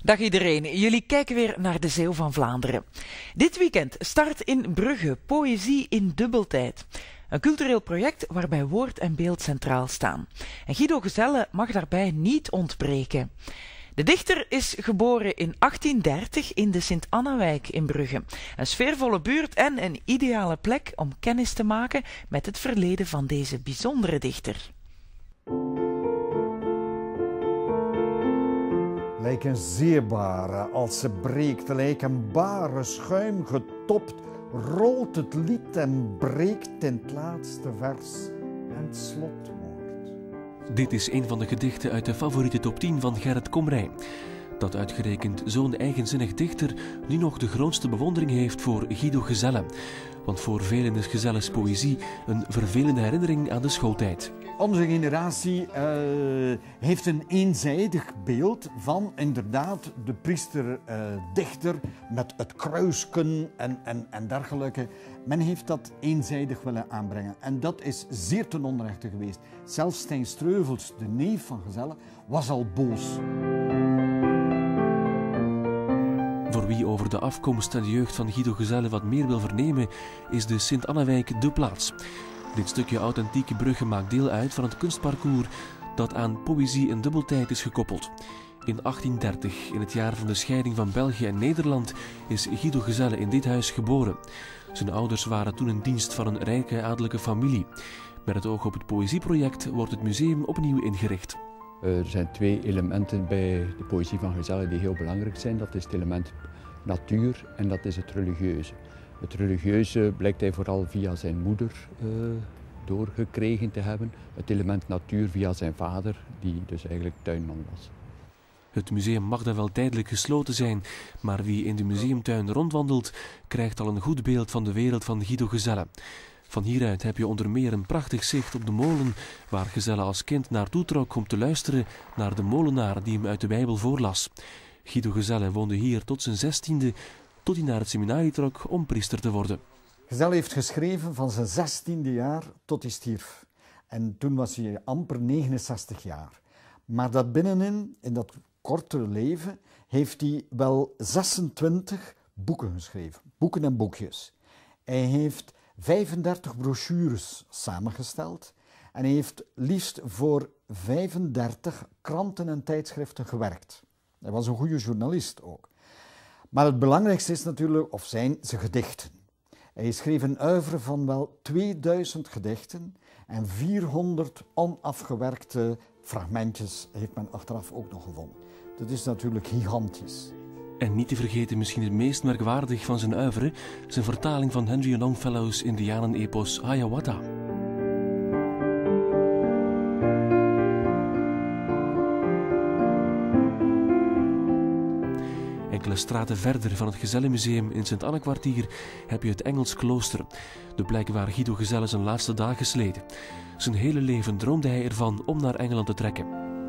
Dag iedereen, jullie kijken weer naar de Zeeuw van Vlaanderen. Dit weekend start in Brugge Poëzie in Dubbeltijd. Een cultureel project waarbij woord en beeld centraal staan. En Guido Gezelle mag daarbij niet ontbreken. De dichter is geboren in 1830 in de Sint-Annawijk in Brugge. Een sfeervolle buurt en een ideale plek om kennis te maken met het verleden van deze bijzondere dichter. Lijk een zeebare als ze breekt, lijk een bare schuim getopt, rolt het lied en breekt in het laatste vers en het slotwoord. Dit is een van de gedichten uit de favoriete top 10 van Gerrit Komrij. Dat uitgerekend zo'n eigenzinnig dichter nu nog de grootste bewondering heeft voor Guido Gezelle. Want voor velen is Gezelle's poëzie een vervelende herinnering aan de schooltijd. Onze generatie heeft een eenzijdig beeld van inderdaad de priester-dichter met het kruisken en dergelijke. Men heeft dat eenzijdig willen aanbrengen en dat is zeer ten onrechte geweest. Zelfs Stijn Streuvels, de neef van Gezelle, was al boos. Voor wie over de afkomst en de jeugd van Guido Gezelle wat meer wil vernemen, is de Sint-Annawijk de plaats. Dit stukje authentieke Brugge maakt deel uit van het kunstparcours dat aan poëzie in dubbeltijd is gekoppeld. In 1830, in het jaar van de scheiding van België en Nederland, is Guido Gezelle in dit huis geboren. Zijn ouders waren toen in dienst van een rijke adellijke familie. Met het oog op het poëzieproject wordt het museum opnieuw ingericht. Er zijn twee elementen bij de poëzie van Gezelle die heel belangrijk zijn. Dat is het element natuur en dat is het religieuze. Het religieuze blijkt hij vooral via zijn moeder doorgekregen te hebben. Het element natuur via zijn vader, die dus eigenlijk tuinman was. Het museum mag dan wel tijdelijk gesloten zijn, maar wie in de museumtuin rondwandelt, krijgt al een goed beeld van de wereld van Guido Gezelle. Van hieruit heb je onder meer een prachtig zicht op de molen, waar Gezelle als kind naartoe trok om te luisteren naar de molenaar die hem uit de Bijbel voorlas. Guido Gezelle woonde hier tot zijn 16e, tot hij naar het seminarie trok om priester te worden. Gezelle heeft geschreven van zijn 16e jaar tot hij stierf. En toen was hij amper 69 jaar. Maar dat binnenin, in dat korte leven, heeft hij wel 26 boeken geschreven. Boeken en boekjes. Hij heeft 35 brochures samengesteld. En hij heeft liefst voor 35 kranten en tijdschriften gewerkt. Hij was een goede journalist ook. Maar het belangrijkste is natuurlijk, of zijn zijn gedichten. Hij schreef een oeuvre van wel 2000 gedichten en 400 onafgewerkte fragmentjes heeft men achteraf ook nog gevonden. Dat is natuurlijk gigantisch. En niet te vergeten misschien het meest merkwaardig van zijn oeuvre, zijn vertaling van Henry Longfellow's Indianen-epos Hiawatha. Enkele straten verder van het Gezellenmuseum in Sint-Anne-kwartier heb je het Engels Klooster, de plek waar Guido Gezelle zijn laatste dagen sleet. Zijn hele leven droomde hij ervan om naar Engeland te trekken.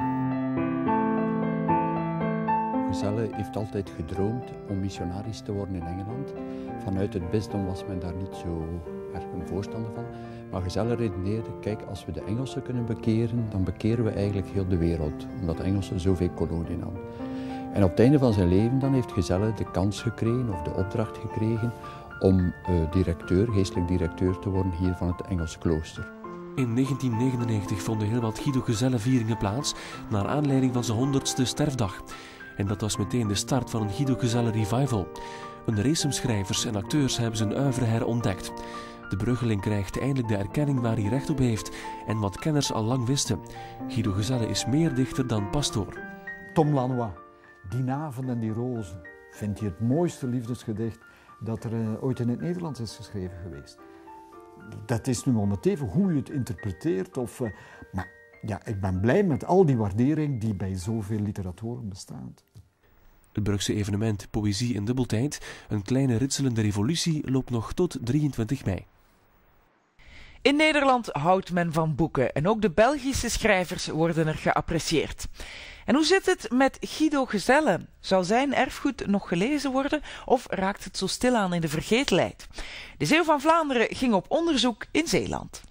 Gezelle heeft altijd gedroomd om missionaris te worden in Engeland. Vanuit het bisdom was men daar niet zo erg een voorstander van. Maar Gezelle redeneerde, kijk, als we de Engelsen kunnen bekeren, dan bekeren we eigenlijk heel de wereld. Omdat de Engelsen zoveel koloniën hadden. En op het einde van zijn leven dan heeft Gezelle de kans gekregen, of de opdracht gekregen, om geestelijk directeur te worden hier van het Engels klooster. In 1999 vonden heel wat Guido Gezelle-vieringen plaats, naar aanleiding van zijn 100ste sterfdag. En dat was meteen de start van een Guido Gezelle revival. Een race schrijvers en acteurs hebben zijn oeuvre herontdekt. De Bruggeling krijgt eindelijk de erkenning waar hij recht op heeft en wat kenners al lang wisten. Guido Gezelle is meer dichter dan pastoor. Tom Lanois, Die Naven en die Rozen, vindt hij het mooiste liefdesgedicht dat er ooit in het Nederlands is geschreven geweest. Dat is nu om het even hoe je het interpreteert. Maar ja, ik ben blij met al die waardering die bij zoveel literatoren bestaat. Het Brugse evenement Poëzie in Dubbeltijd, een kleine ritselende revolutie, loopt nog tot 23 mei. In Nederland houdt men van boeken en ook de Belgische schrijvers worden er geapprecieerd. En hoe zit het met Guido Gezelle? Zal zijn erfgoed nog gelezen worden of raakt het zo stilaan in de vergetelheid? De Zeeuw van Vlaanderen ging op onderzoek in Zeeland.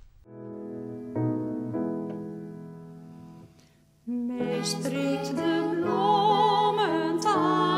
Mij spreekt de bloementaal.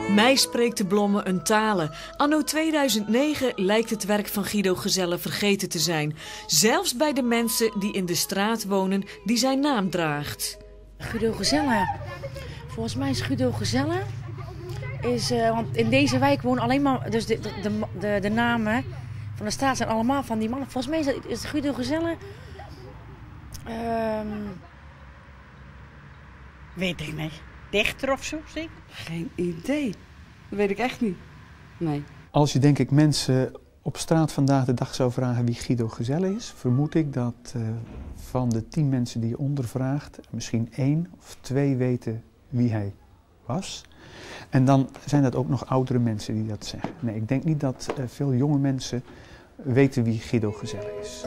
Mij spreekt de bloemen een talen. Anno 2009 lijkt het werk van Guido Gezelle vergeten te zijn. Zelfs bij de mensen die in de straat wonen die zijn naam draagt. Guido Gezelle. Volgens mij is Guido Gezelle... want in deze wijk wonen alleen maar... Dus de namen van de straat zijn allemaal van die mannen. Volgens mij is het Guido Gezelle... Weet ik niet. Dichter of zo, zeker? Geen idee. Dat weet ik echt niet. Nee. Als je denk ik mensen op straat vandaag de dag zou vragen wie Guido Gezelle is, vermoed ik dat van de 10 mensen die je ondervraagt, misschien 1 of 2 weten wie hij was. En dan zijn dat ook nog oudere mensen die dat zeggen. Nee, ik denk niet dat veel jonge mensen weten wie Guido Gezelle is.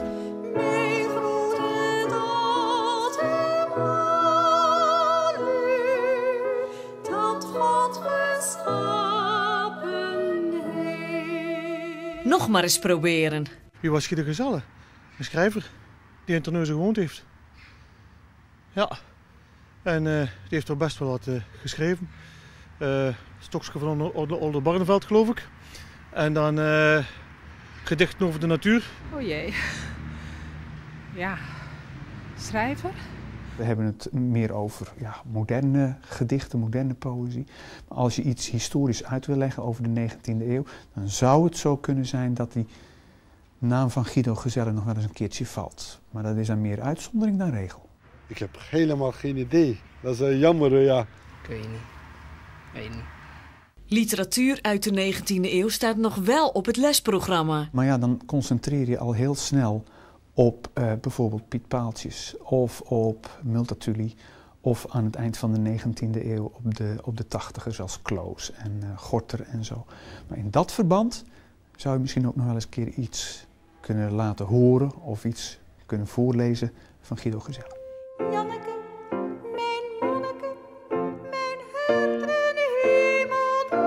Nog maar eens proberen. Wie was Guido Gezelle? Een schrijver die in Terneuzen gewoond heeft. Ja, en die heeft er best wel wat geschreven. Stokje van Oldenbarneveld, geloof ik. En dan gedichten over de natuur. Oh jee. Ja, schrijver? We hebben het meer over moderne gedichten, moderne poëzie. Maar als je iets historisch uit wil leggen over de 19e eeuw, dan zou het zo kunnen zijn dat die naam van Guido Gezelle nog wel eens een keertje valt. Maar dat is dan meer uitzondering dan regel. Ik heb helemaal geen idee. Dat is jammer, ja. Ik weet niet. Weet niet. Literatuur uit de 19e eeuw staat nog wel op het lesprogramma. Maar ja, dan concentreer je al heel snel op bijvoorbeeld Piet Paaltjes of op Multatuli of aan het eind van de 19e eeuw op de 80ers als Kloos en Gorter en zo. Maar in dat verband zou je misschien ook nog wel eens een keer iets kunnen laten horen of iets kunnen voorlezen van Guido Gezelle. Janneke, mijn manneke, mijn hart en hemel.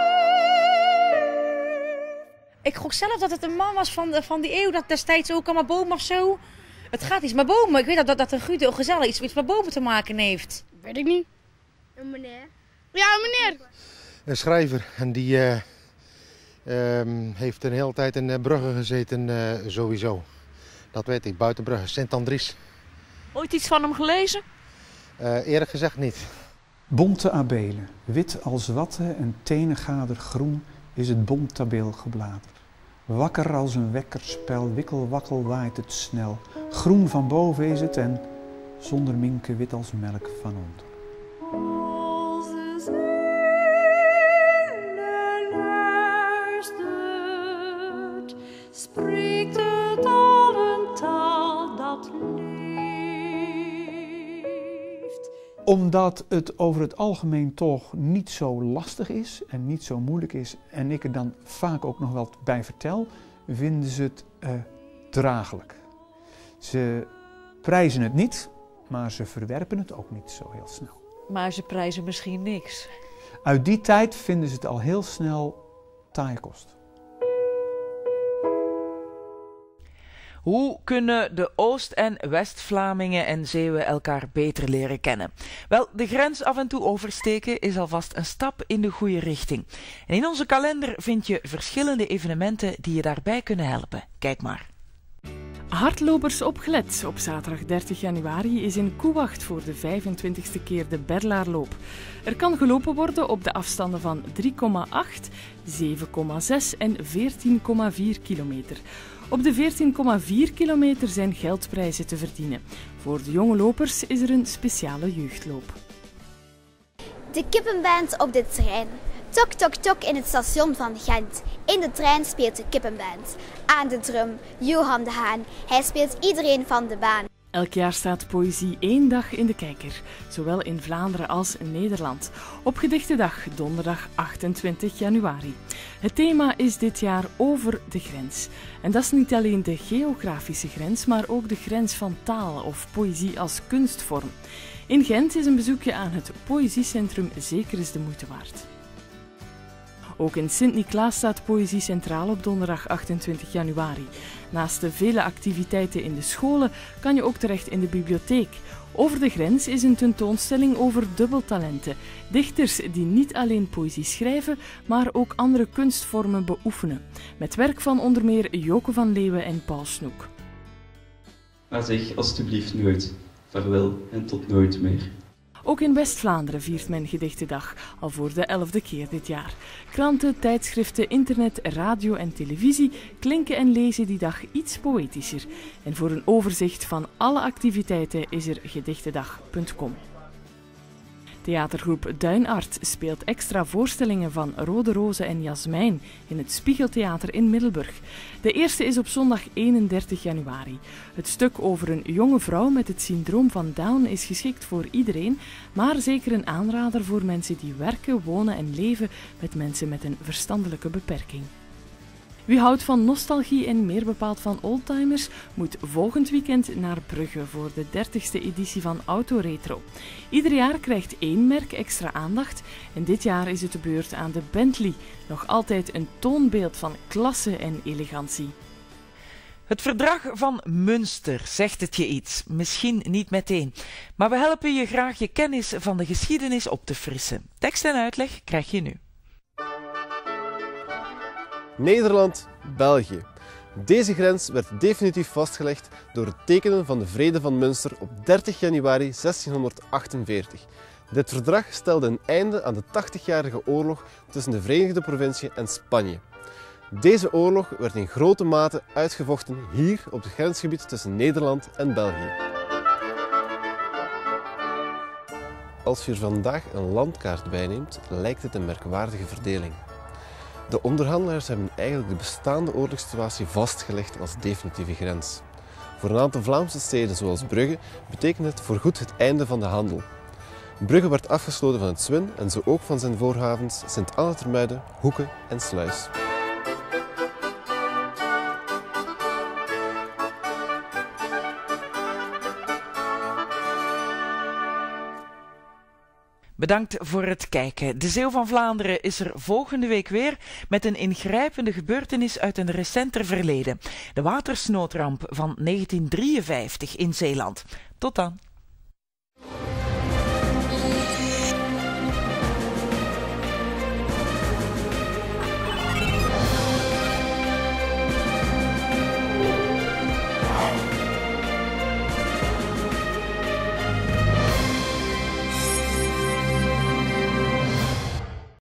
Ik gok zelf dat het een man was van die eeuw, dat destijds ook allemaal bomen of zo. Het gaat iets met bomen. Ik weet dat een Guido Gezelle iets met bomen te maken heeft. Weet ik niet. Een meneer? Ja, een meneer. Een schrijver en die heeft een hele tijd in Brugge gezeten, sowieso. Dat weet ik, buiten Brugge, Sint-Andries. Ooit iets van hem gelezen? Eerlijk gezegd niet. Bonte abelen, wit als watten en tenengader groen is het bontabeel geblader. Wakker als een wekkerspel, wikkel-wakkel waait het snel. Groen van boven is het en zonder minke wit als melk van onder. Als de ziel luistert, spreekt het al een taal dat leeft. Omdat het over het algemeen toch niet zo lastig is en niet zo moeilijk is en ik er dan vaak ook nog wel bij vertel, vinden ze het draaglijk. Ze prijzen het niet, maar ze verwerpen het ook niet zo heel snel. Maar ze prijzen misschien niks. Uit die tijd vinden ze het al heel snel taaie kost. Hoe kunnen de Oost- en West-Vlamingen en Zeeuwen elkaar beter leren kennen? Wel, de grens af en toe oversteken is alvast een stap in de goede richting. En in onze kalender vind je verschillende evenementen die je daarbij kunnen helpen. Kijk maar. Hardlopers opgelet. Op zaterdag 30 januari is in Koewacht voor de 25e keer de Berlaarloop. Er kan gelopen worden op de afstanden van 3,8, 7,6 en 14,4 kilometer. Op de 14,4 kilometer zijn geldprijzen te verdienen. Voor de jonge lopers is er een speciale jeugdloop. De kippenband op de trein. Tok, tok, tok in het station van Gent. In de trein speelt de kippenband. Aan de drum, Johan de Haan. Hij speelt iedereen van de baan. Elk jaar staat poëzie 1 dag in de kijker, zowel in Vlaanderen als in Nederland. Op Gedichtendag, donderdag 28 januari. Het thema is dit jaar over de grens. En dat is niet alleen de geografische grens, maar ook de grens van taal of poëzie als kunstvorm. In Gent is een bezoekje aan het Poëziecentrum zeker eens de moeite waard. Ook in Sint-Niklaas staat poëzie centraal op donderdag 28 januari. Naast de vele activiteiten in de scholen kan je ook terecht in de bibliotheek. Over de grens is een tentoonstelling over dubbeltalenten. Dichters die niet alleen poëzie schrijven, maar ook andere kunstvormen beoefenen. Met werk van onder meer Joke van Leeuwen en Paul Snoek. Maar zeg alstublieft nooit. Vaarwel en tot nooit meer. Ook in West-Vlaanderen viert men Gedichtendag, al voor de 11e keer dit jaar. Kranten, tijdschriften, internet, radio en televisie klinken en lezen die dag iets poëtischer. En voor een overzicht van alle activiteiten is er gedichtendag.com. Theatergroep Duinart speelt extra voorstellingen van Rode Rozen en Jasmijn in het Spiegeltheater in Middelburg. De eerste is op zondag 31 januari. Het stuk over een jonge vrouw met het syndroom van Down is geschikt voor iedereen, maar zeker een aanrader voor mensen die werken, wonen en leven met mensen met een verstandelijke beperking. Wie houdt van nostalgie en meer bepaald van oldtimers, moet volgend weekend naar Brugge voor de 30e editie van Autoretro. Ieder jaar krijgt één merk extra aandacht en dit jaar is het de beurt aan de Bentley. Nog altijd een toonbeeld van klasse en elegantie. Het verdrag van Münster, zegt het je iets? Misschien niet meteen. Maar we helpen je graag je kennis van de geschiedenis op te frissen. Tekst en uitleg krijg je nu. Nederland-België. Deze grens werd definitief vastgelegd door het tekenen van de Vrede van Münster op 30 januari 1648. Dit verdrag stelde een einde aan de 80-jarige oorlog tussen de Verenigde Provinciën en Spanje. Deze oorlog werd in grote mate uitgevochten hier op het grensgebied tussen Nederland en België. Als je er vandaag een landkaart bijneemt, lijkt het een merkwaardige verdeling. De onderhandelaars hebben eigenlijk de bestaande oorlogssituatie vastgelegd als definitieve grens. Voor een aantal Vlaamse steden zoals Brugge betekent het voorgoed het einde van de handel. Brugge werd afgesloten van het Zwin en zo ook van zijn voorhavens Sint-Anne-ter-Muiden, Hoeken en Sluis. Bedankt voor het kijken. De Zeeuw van Vlaanderen is er volgende week weer met een ingrijpende gebeurtenis uit een recenter verleden. De watersnoodramp van 1953 in Zeeland. Tot dan.